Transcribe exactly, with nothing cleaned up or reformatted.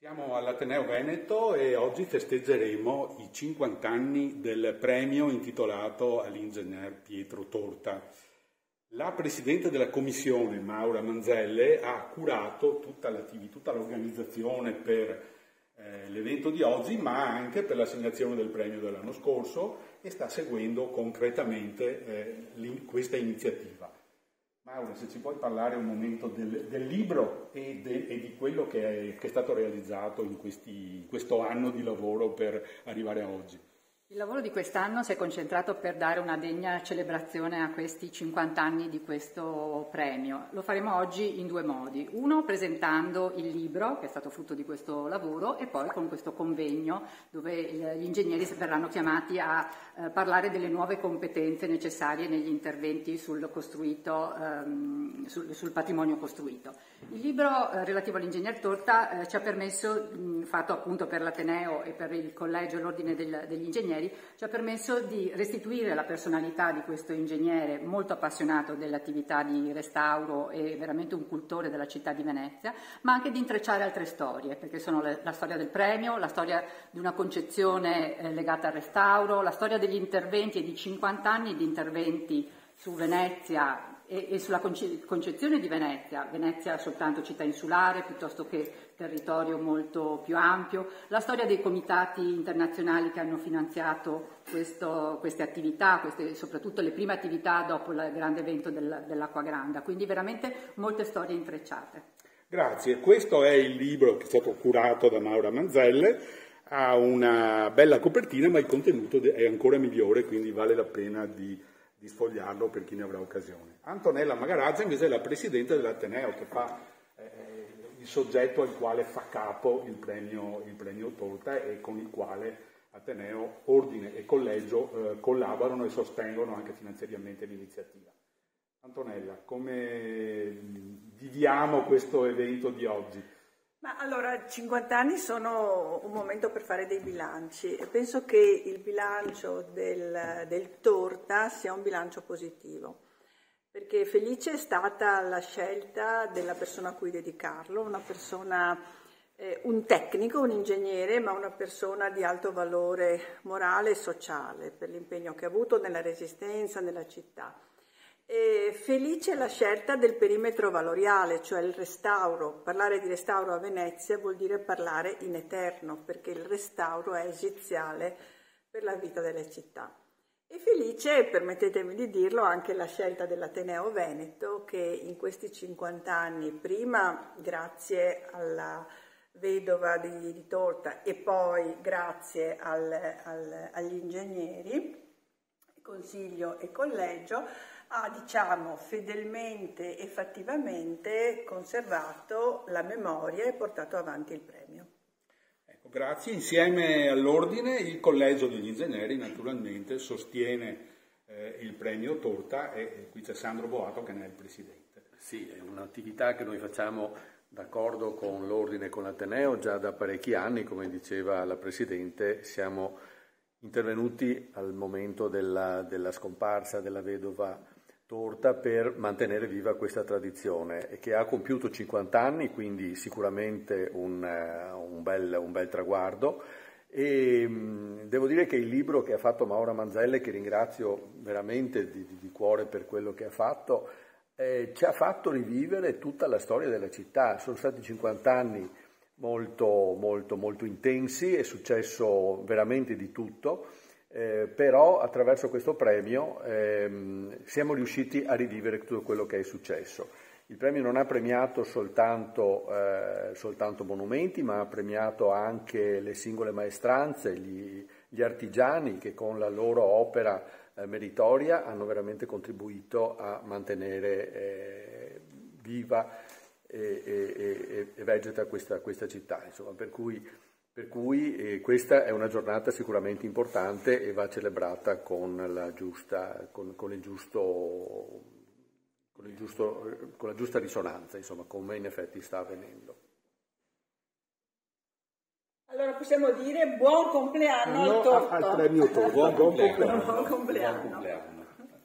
Siamo all'Ateneo Veneto e oggi festeggeremo i cinquanta anni del premio intitolato all'ingegner Pietro Torta. La Presidente della Commissione, Maura Manzelle, ha curato tutta l'organizzazione per eh, l'evento di oggi, ma anche per l'assegnazione del premio dell'anno scorso e sta seguendo concretamente eh, questa iniziativa. Maura, se ci puoi parlare un momento del, del libro e, de, e di quello che è, che è stato realizzato in questi, questo anno di lavoro per arrivare a oggi. Il lavoro di quest'anno si è concentrato per dare una degna celebrazione a questi cinquanta anni di questo premio. Lo faremo oggi in due modi. Uno presentando il libro, che è stato frutto di questo lavoro, e poi con questo convegno dove gli ingegneri verranno chiamati a eh, parlare delle nuove competenze necessarie negli interventi sul, costruito, ehm, sul, sul patrimonio costruito. Il libro eh, relativo all'ingegner Torta eh, ci ha permesso, mh, fatto appunto per l'Ateneo e per il Collegio e l'Ordine del, degli Ingegneri, ci ha permesso di restituire la personalità di questo ingegnere molto appassionato dell'attività di restauro e veramente un cultore della città di Venezia, ma anche di intrecciare altre storie, perché sono le, la storia del premio, la storia di una concezione eh, legata al restauro, la storia degli interventi e di cinquanta anni di interventi su Venezia e, e sulla conce, concezione di Venezia, Venezia soltanto città insulare piuttosto che territorio molto più ampio, la storia dei comitati internazionali che hanno finanziato questo, queste attività, queste, soprattutto le prime attività dopo il grande evento del, dell'Acqua Granda, quindi veramente molte storie intrecciate. Grazie, questo è il libro che è stato curato da Maura Manzelle, ha una bella copertina ma il contenuto è ancora migliore, quindi vale la pena di, di sfogliarlo per chi ne avrà occasione. Antonella Magarazza invece è la Presidente dell'Ateneo che fa eh, il soggetto al quale fa capo il premio, il premio Torta e con il quale Ateneo, Ordine e Collegio eh, collaborano e sostengono anche finanziariamente l'iniziativa. Antonella, come viviamo questo evento di oggi? Ma allora, cinquanta anni sono un momento per fare dei bilanci e penso che il bilancio del, del Torta sia un bilancio positivo. Perché felice è stata la scelta della persona a cui dedicarlo, una persona, eh, un tecnico, un ingegnere, ma una persona di alto valore morale e sociale per l'impegno che ha avuto nella resistenza, nella città. E felice è la scelta del perimetro valoriale, cioè il restauro. Parlare di restauro a Venezia vuol dire parlare in eterno, perché il restauro è esiziale per la vita delle città. E felice, permettetemi di dirlo, anche la scelta dell'Ateneo Veneto che in questi cinquanta anni, prima grazie alla vedova di, di Torta e poi grazie al, al, agli ingegneri, consiglio e collegio, ha diciamo fedelmente e fattivamente conservato la memoria e portato avanti il premio. Grazie. Insieme all'Ordine il Collegio degli Ingegneri naturalmente sostiene eh, il premio Torta e, e qui c'è Sandro Boato che ne è il Presidente. Sì, è un'attività che noi facciamo d'accordo con l'Ordine e con l'Ateneo già da parecchi anni, come diceva la Presidente, siamo intervenuti al momento della, della scomparsa della vedova Torta per mantenere viva questa tradizione e che ha compiuto cinquanta anni, quindi sicuramente un, un, bel, un bel traguardo. E mh, devo dire che il libro che ha fatto Maura Manzelle, che ringrazio veramente di, di, di cuore per quello che ha fatto, eh, ci ha fatto rivivere tutta la storia della città. Sono stati cinquanta anni molto, molto, molto intensi, è successo veramente di tutto. Eh, però attraverso questo premio ehm, siamo riusciti a rivivere tutto quello che è successo. Il premio non ha premiato soltanto, eh, soltanto monumenti, ma ha premiato anche le singole maestranze, gli, gli artigiani che con la loro opera eh, meritoria hanno veramente contribuito a mantenere eh, viva e, e, e, e vegeta questa, questa città. Insomma, per cui Per cui eh, questa è una giornata sicuramente importante e va celebrata con la giusta, con, con il giusto, con, il giusto, con la giusta risonanza, insomma, come in effetti sta avvenendo. Allora possiamo dire buon compleanno no, al Torta. Al premio Torta. Buon, buon compleanno. Buon compleanno. Buon compleanno.